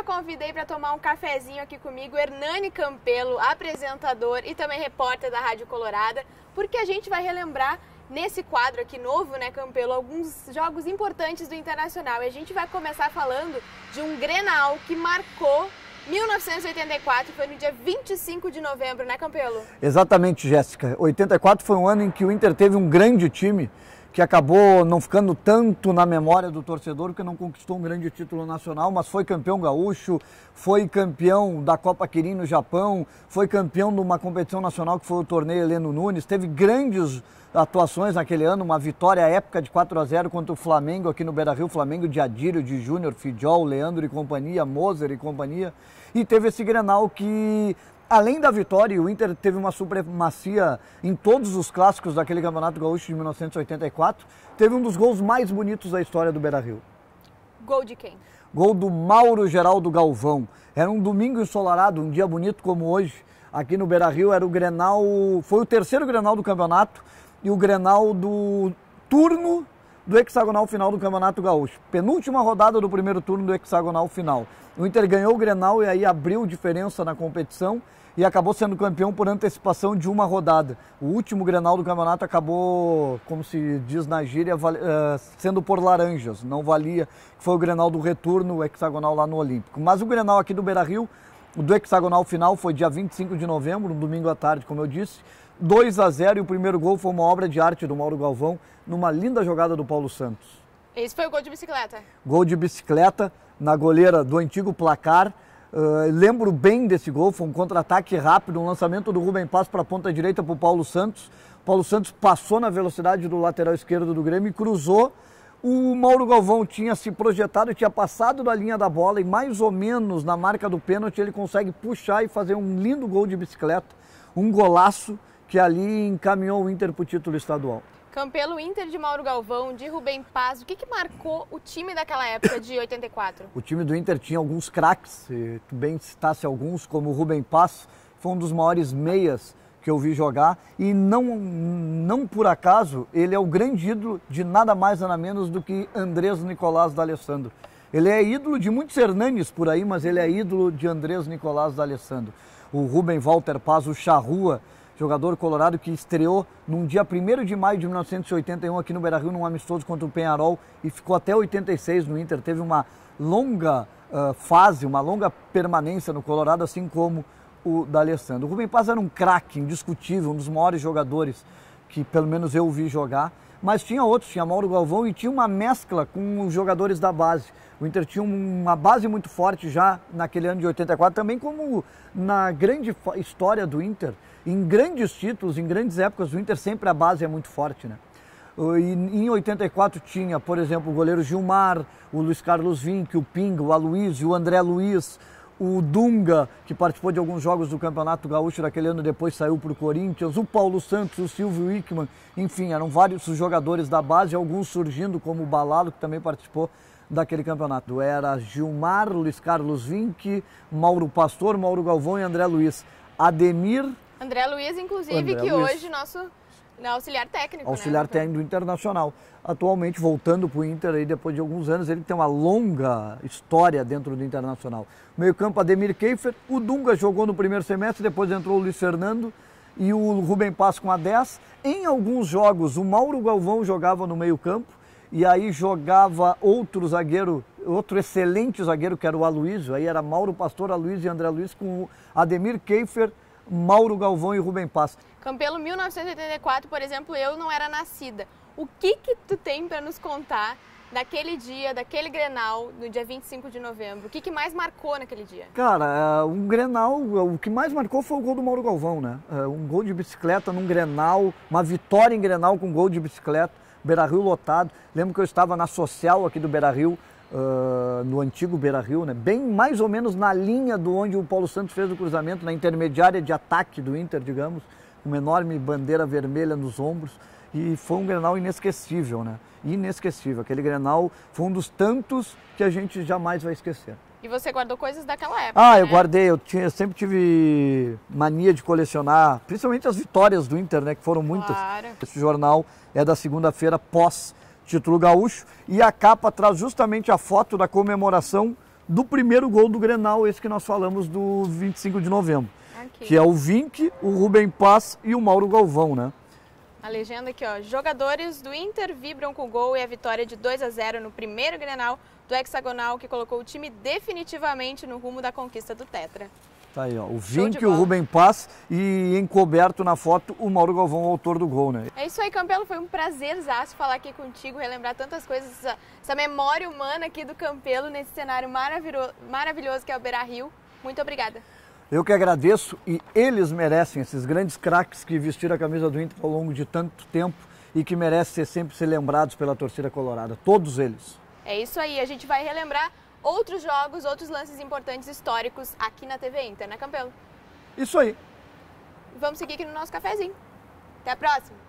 convidei para tomar um cafezinho aqui comigo o Hernani Campelo, apresentador e também repórter da Rádio Colorada, porque a gente vai relembrar nesse quadro aqui novo, né, Campelo, alguns jogos importantes do Internacional. E a gente vai começar falando de um Grenal que marcou 1984, foi no dia 25 de novembro, né, Campelo? Exatamente, Jéssica. 84 foi um ano em que o Inter teve um grande time que acabou não ficando tanto na memória do torcedor, porque não conquistou um grande título nacional, mas foi campeão gaúcho, foi campeão da Copa Kirin no Japão, foi campeão de uma competição nacional que foi o torneio Heleno Nunes, teve grandes atuações naquele ano, uma vitória épica de 4-0 contra o Flamengo aqui no Beira-Rio, Flamengo de Adílio, de Júnior, Fidjol, Leandro e companhia, Moser e companhia, e teve esse Grenal que, além da vitória, o Inter teve uma supremacia em todos os clássicos daquele Campeonato Gaúcho de 1984, teve um dos gols mais bonitos da história do Beira-Rio. Gol de quem? Gol do Mauro Geraldo Galvão. Era um domingo ensolarado, um dia bonito como hoje, aqui no Beira-Rio, era o Grenal, foi o terceiro Grenal do campeonato e o Grenal do turno do hexagonal final do Campeonato Gaúcho. Penúltima rodada do primeiro turno do hexagonal final. O Inter ganhou o Grenal e aí abriu diferença na competição e acabou sendo campeão por antecipação de uma rodada. O último Grenal do campeonato acabou, como se diz na gíria, sendo por laranjas, não valia, foi o Grenal do retorno, o hexagonal lá no Olímpico. Mas o Grenal aqui do Beira-Rio, o do hexagonal final, foi dia 25 de novembro, um domingo à tarde, como eu disse, 2-0, e o primeiro gol foi uma obra de arte do Mauro Galvão, numa linda jogada do Paulo Santos. Esse foi o gol de bicicleta? Gol de bicicleta na goleira do antigo placar. Lembro bem desse gol, foi um contra-ataque rápido, um lançamento do Rubem Paz para a ponta direita para o Paulo Santos. Paulo Santos passou na velocidade do lateral esquerdo do Grêmio e cruzou. O Mauro Galvão tinha se projetado, tinha passado da linha da bola e mais ou menos na marca do pênalti ele consegue puxar e fazer um lindo gol de bicicleta, um golaço que ali encaminhou o Inter para o título estadual. Campelo, Inter de Mauro Galvão, de Rubem Paz, o que marcou o time daquela época de 84? O time do Inter tinha alguns craques, se tu bem citasse alguns, como o Rubem Paz, foi um dos maiores meias que eu vi jogar e não por acaso ele é o grande ídolo de nada mais nada menos do que Andrés Nicolás D'Alessandro. Ele é ídolo de muitos Hernanes por aí, mas ele é ídolo de Andrés Nicolás D'Alessandro. O Rubem Walter Paz, o Charrua, jogador colorado que estreou num dia 1º de maio de 1981 aqui no Beira-Rio, num amistoso contra o Peñarol e ficou até 86 no Inter. Teve uma longa fase, uma longa permanência no Colorado, assim como o D'Alessandro. O Rubem Paz era um craque indiscutível, um dos maiores jogadores que pelo menos eu vi jogar, mas tinha outros, tinha Mauro Galvão e tinha uma mescla com os jogadores da base. O Inter tinha uma base muito forte já naquele ano de 84, também como na grande história do Inter, em grandes títulos, em grandes épocas do Inter, sempre a base é muito forte, né? E em 84 tinha, por exemplo, o goleiro Gilmar, o Luiz Carlos Vinck, o Pinga, o Aloysio, o André Luiz, o Dunga, que participou de alguns jogos do Campeonato Gaúcho daquele ano, depois saiu para o Corinthians, o Paulo Santos, o Silvio Wickman, enfim, eram vários os jogadores da base, alguns surgindo como o Balalo, que também participou daquele campeonato. Era Gilmar, Luiz Carlos Vinck, Mauro Pastor, Mauro Galvão e André Luiz. André Luiz, inclusive, André que Luiz. Hoje nosso auxiliar técnico, auxiliar né? técnico do Internacional. Atualmente, voltando para o Inter, aí, depois de alguns anos, ele tem uma longa história dentro do Internacional. Meio campo, Ademir Keifer, o Dunga jogou no primeiro semestre, depois entrou o Luiz Fernando e o Rubem Paz com a 10. Em alguns jogos, o Mauro Galvão jogava no meio campo, e aí jogava outro excelente zagueiro, que era o Aloysio, aí era Mauro Pastor, Aloysio e André Luiz, com o Ademir Keifer, Mauro Galvão e Rubem Paz. Campelo, 1984, por exemplo, eu não era nascida. O que tu tem para nos contar daquele dia, daquele Grenal, no dia 25 de novembro? O que mais marcou naquele dia? Cara, um Grenal, o que mais marcou foi o gol do Mauro Galvão, né? Um gol de bicicleta num Grenal, uma vitória em Grenal com gol de bicicleta, Beira-Rio lotado. Lembro que eu estava na social aqui do Beira-Rio, no antigo Beira-Rio, né? Bem mais ou menos na linha do onde o Paulo Santos fez o cruzamento, na intermediária de ataque do Inter, digamos, uma enorme bandeira vermelha nos ombros, e foi um Grenal inesquecível, né? Inesquecível. Aquele Grenal foi um dos tantos que a gente jamais vai esquecer. E você guardou coisas daquela época, né? Eu guardei, eu sempre tive mania de colecionar, principalmente as vitórias do Inter, né? Que foram muitas. Claro. Esse jornal é da segunda-feira pós título gaúcho, e a capa traz justamente a foto da comemoração do primeiro gol do Grenal, esse que nós falamos do 25 de novembro. Aqui. Que é o Vinck, o Rubem Paz e o Mauro Galvão, né? A legenda aqui, ó. Jogadores do Inter vibram com o gol e a vitória de 2-0 no primeiro Grenal do hexagonal, que colocou o time definitivamente no rumo da conquista do Tetra. Tá aí, ó. O Vinck, o Rubem Paz e encoberto na foto o Mauro Galvão, o autor do gol, né? É isso aí, Campelo. Foi um prazerzaço falar aqui contigo, relembrar tantas coisas, essa memória humana aqui do Campelo nesse cenário maravilhoso que é o Beira-Rio. Muito obrigada. Eu que agradeço, e eles merecem, esses grandes craques que vestiram a camisa do Inter ao longo de tanto tempo e que merecem sempre ser lembrados pela torcida colorada, todos eles. É isso aí, a gente vai relembrar outros jogos, outros lances importantes históricos aqui na TV Inter, né, Campelo? Isso aí. Vamos seguir aqui no nosso cafezinho. Até a próxima!